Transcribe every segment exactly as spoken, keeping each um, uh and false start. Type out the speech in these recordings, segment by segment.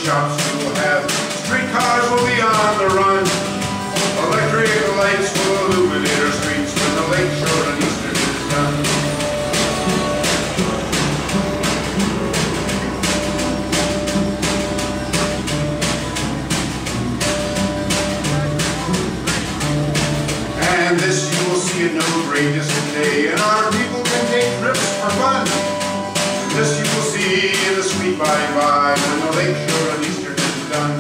shops you will have. Streetcars will be on the run. Electric lights will illuminate our streets when the lake shore on Eastern is done. And this you will see in no great distant day, and our people can take trips for fun. This you will see in the sweet by and by when the lake shore on Eastern is done.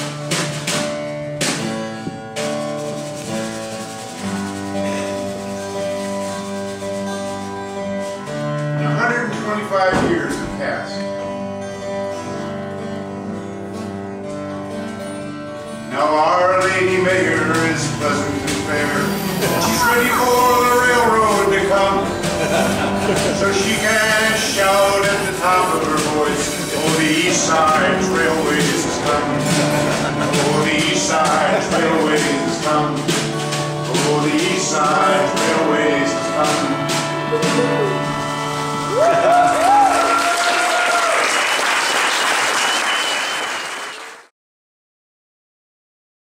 one hundred twenty-five years have passed. Now Our Lady Mayor is pleasant and fair. She's ready for the railroad to come, so she can shout at the top of her voice, "Oh, the East Side Railways has come. Oh, the East Side Railways has come. Oh, the East Side Railways."